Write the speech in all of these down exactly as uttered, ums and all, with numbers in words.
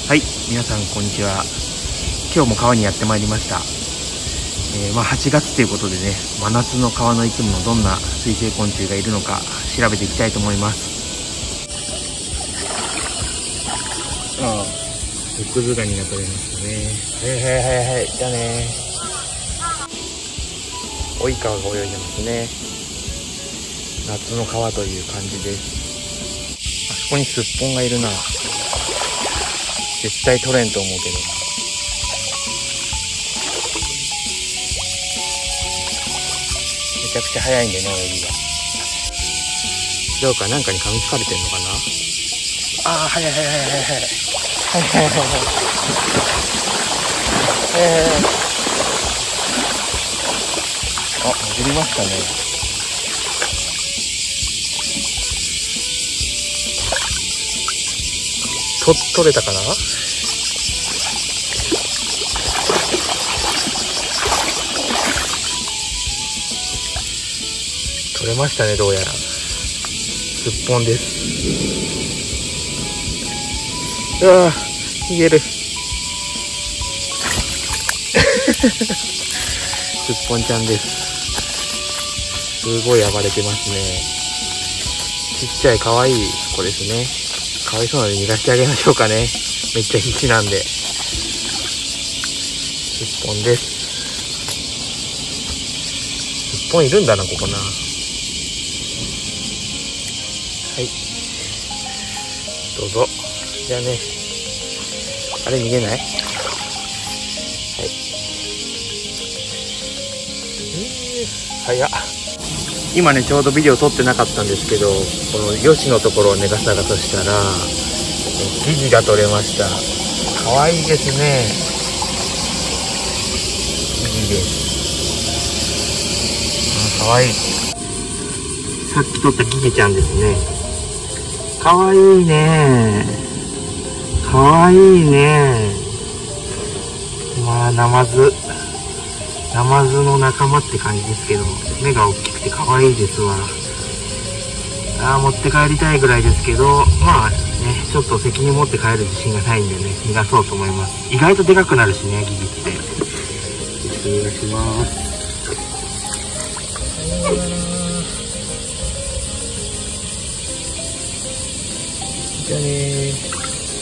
はい、皆さんこんにちは。今日も川にやってまいりました。えー、まあはちがつということでね、真夏の川の生き物、どんな水生昆虫がいるのか調べていきたいと思います。ああ、モクズガニが取れましたね。はいはいはいはい、じゃあね。追い川が泳いでますね。夏の川という感じです。あそこにスッポンがいるな。絶対取れんと思うけど。めちゃくちゃ速いんでね、泳ぎが。どうかなんかに噛みつかれてんのかな。ああ、速い速い速い速い速い。はいはいはいはい。えー、あ、潜りましたね。と、取れたかな。取れましたね、どうやら。すっぽんです。うわぁ、逃げる。すっぽんちゃんです。すごい暴れてますね。ちっちゃい可愛い子ですね。かわいそうなので逃がしてあげましょうかね。めっちゃ必死なんで。すっぽんです。すっぽんいるんだな、ここな。はい。どうぞ。じゃあね。あれ逃げない？はい。早っ。今ね、ちょうどビデオ撮ってなかったんですけど、このヨシのところをね、ガサガサしたら、ギギが取れました。かわいいですね。ギギです。あ、かわいい。さっき取ったギギちゃんですね。かわいいね。かわいいね。まあ、ナマズ。ナマズの仲間って感じですけど、目が大きくて可愛いですわ。あー、持って帰りたいぐらいですけど、まあね、ちょっと責任持って帰る自信がないんでね、逃がそうと思います。意外とでかくなるしね、ギギって。お願いします。じゃあねー。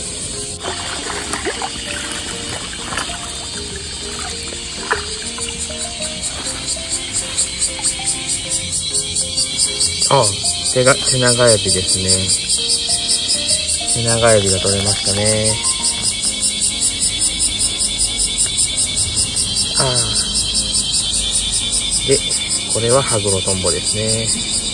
ああ、手が、手長エビですね。手長エビが取れましたね。ああ。で、これはハグロトンボですね。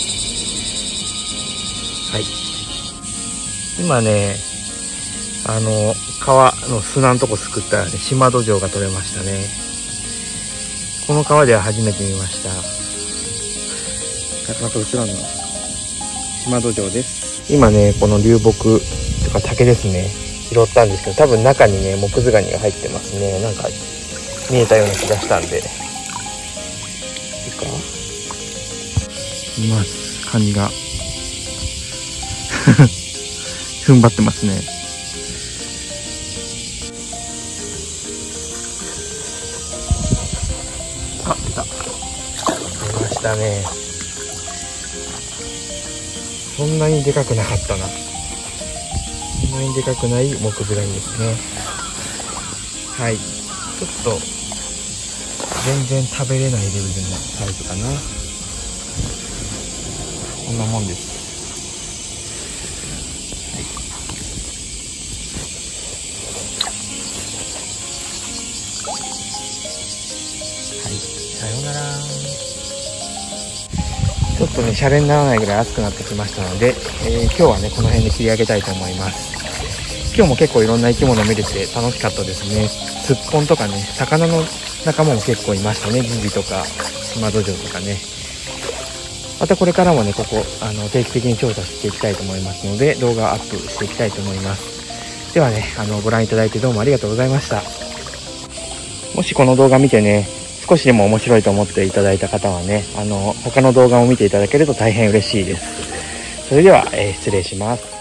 はい。今ね、あの、川の砂のとこすくったらね、島ドジョウが取れましたね。この川では初めて見ました。なかなか映らんな。島ドジョウです。今ね、この流木とか竹ですね、拾ったんですけど、多分中にね、モクズガニが入ってますね。なんか見えたような気がしたんで。いいか？います。カニが踏ん張ってますね。あ、出た。出ましたね。そんなにでかくなかったな。そんなにでかくないモクズガニですね。はい。ちょっと、全然食べれないレベルのサイズかな。こんなもんです。はい。はい。さようなら。ちょっとね、シャレにならないぐらい暑くなってきましたので、えー、今日はね、この辺で切り上げたいと思います。今日も結構いろんな生き物見れて楽しかったですね。スッポンとかね、魚の仲間も結構いましたね。ギギとか、島ドジョウとかね。またこれからもね、ここ、あの、定期的に調査していきたいと思いますので、動画をアップしていきたいと思います。ではね、あの、ご覧いただいてどうもありがとうございました。もしこの動画見てね、少しでも面白いと思っていただいた方はね、あの、他の動画を見ていただけると大変嬉しいです。それでは、えー、失礼します。